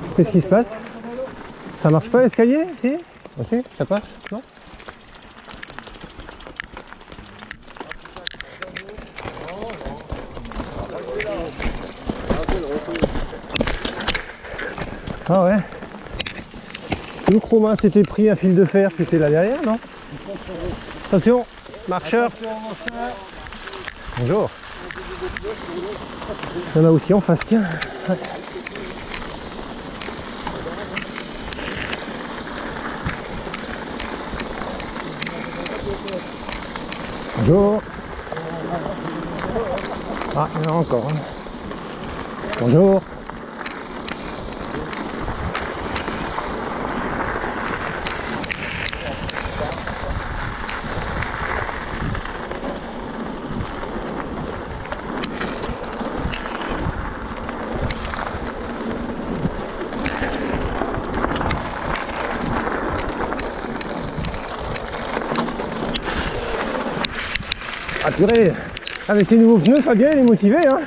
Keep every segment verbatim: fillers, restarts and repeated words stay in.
Qu'est-ce qui se passe? Ça marche pas l'escalier ici? Ah si, ça passe? Non? Ah ouais. C'était où Chroma s'était pris un fil de fer? C'était là derrière, non? Attention, marcheur. Bonjour. Il y en a aussi en face, tiens. Ouais. Bonjour. Ah, il y en a encore. Hein. Bonjour. Ah purée. Avec ces nouveaux pneus, Fabien il est motivé hein.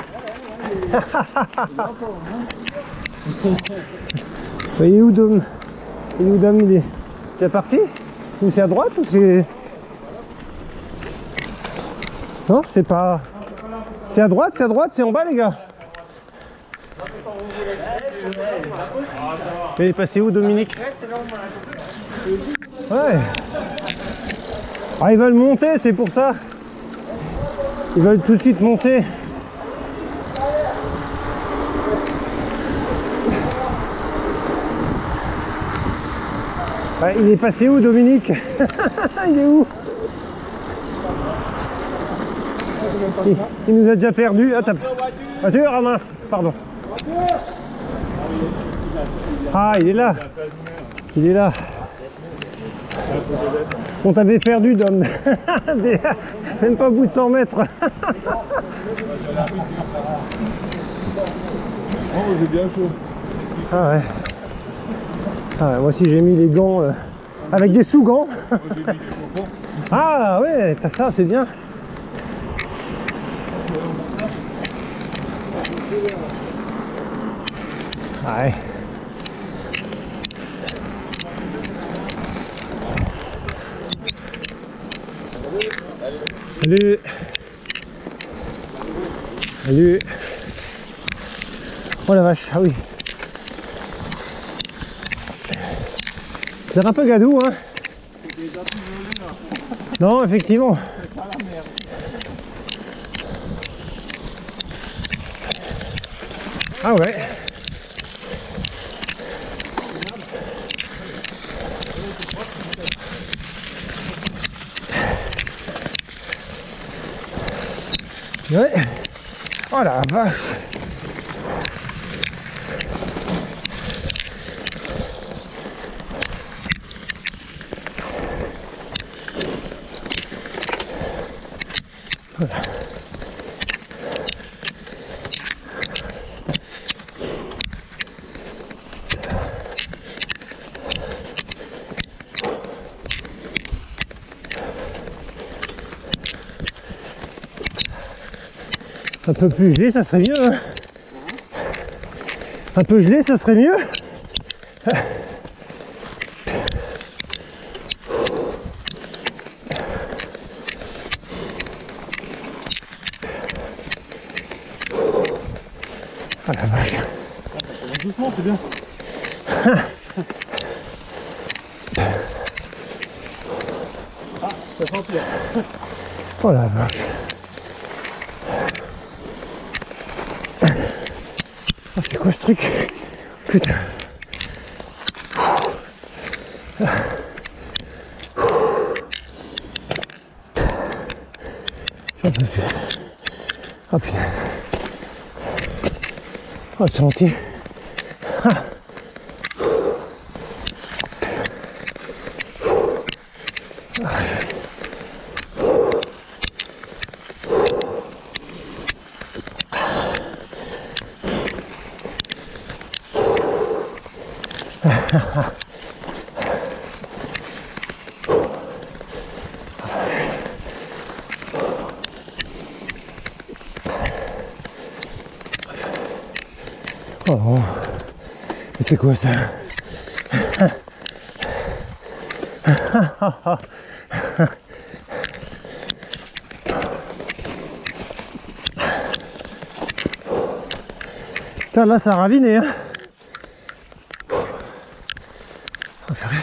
Il est où Dom? Il est où Dom? Il est déjà parti? Ou c'est à droite ou c'est... Non c'est pas... C'est à droite, c'est à droite, c'est en bas les gars. Il est passé où Dominique? Ouais. Ah ils veulent monter, c'est pour ça. Ils veulent tout de suite monter. Ouais, il est passé où Dominique? Il est où? il, il nous a déjà perdu. Ah, voiture, ah mince, pardon. Ah, il est là. Il est là. On t'avait perdu, Dom. Même pas au bout de cent mètres. Oh, j'ai bien chaud. Ah ouais. Ah ouais, moi aussi j'ai mis les gants euh, avec des sous-gants. Moi j'ai mis les chauffants. Ah ouais, t'as ça, c'est bien. Ouais. Salut. Salut. Oh la vache, ah oui. C'est un peu gadou, hein. Non, effectivement. Ah ouais. Ouais. Oh la vache. Voilà. Un peu plus gelé, ça serait mieux. Hein. Un peu gelé, ça serait mieux. Ah la vache. Doucement, c'est bien. Ah, ça s'empire. Oh la vache. Oh, c'est quoi ce truc? Putain. J'en peux plus. Oh putain. Oh le sentier. Ah. Oh, C'est quoi ça? Putain, là ça a raviné hein. Oh, purée.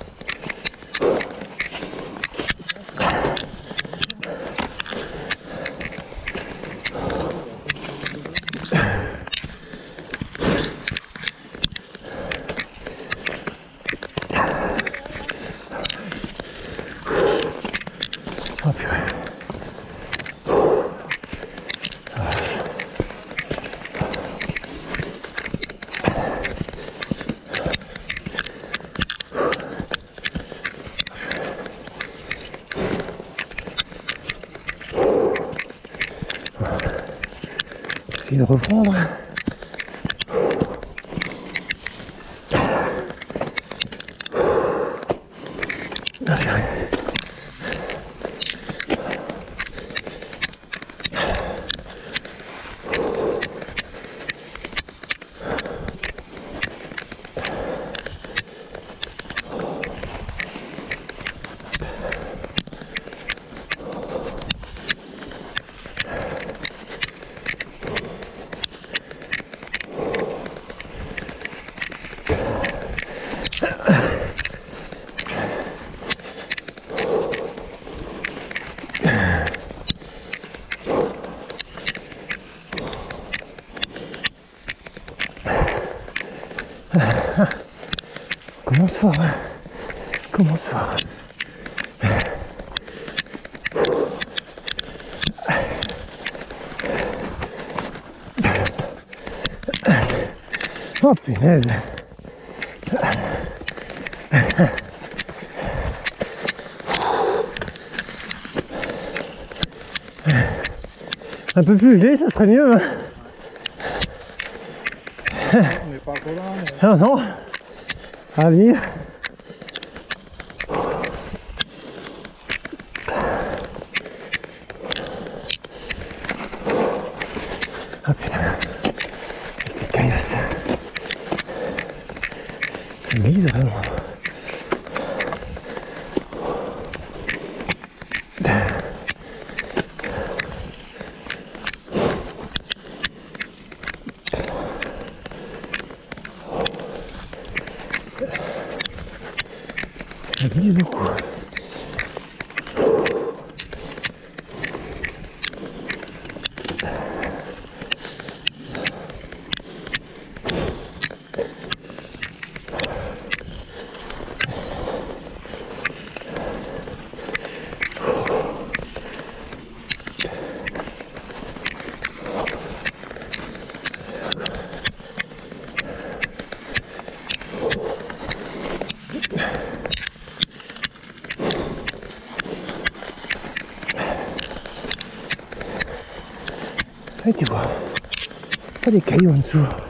Oh purée. Essayer de reprendre. Ah, purée. Commence fort, hein. Commence fort. Oh punaise. Un peu plus gelé, ça serait mieux. Hein. On n'est pas encore là. Mais... Ah non, à venir. Ah putain, c'est caillasse. Ça glisse vraiment. Ça glisse beaucoup. Et tu vois, pas des cailloux en dessous.